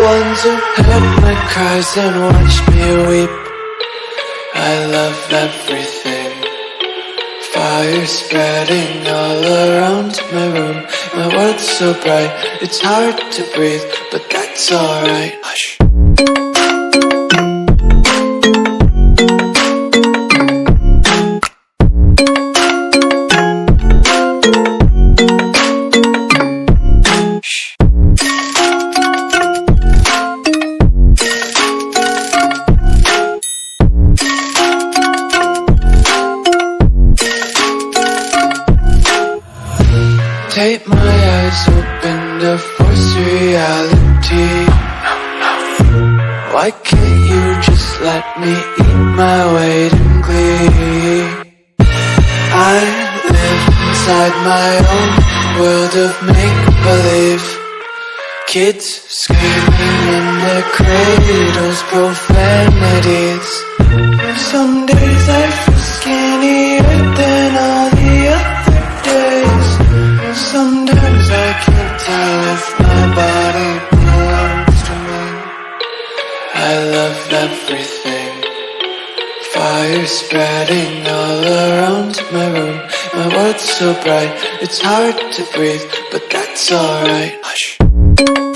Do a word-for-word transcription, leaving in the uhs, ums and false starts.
ones who heard my cries and watched me weep. I love everything. Fire spreading all around my room. My world's so bright, it's hard to breathe, but that's alright. Hush. Take my eyes open to force reality. Why can't you just let me eat my weight in glee? I live inside my own world of make-believe. Kids screaming in their cradles, profanities. Some days I feel skinnier than all the other days. Sometimes I can't tell if my body belongs to me. I love everything. Fire spreading all around my room. My world's so bright, it's hard to breathe, but that's alright. Hush.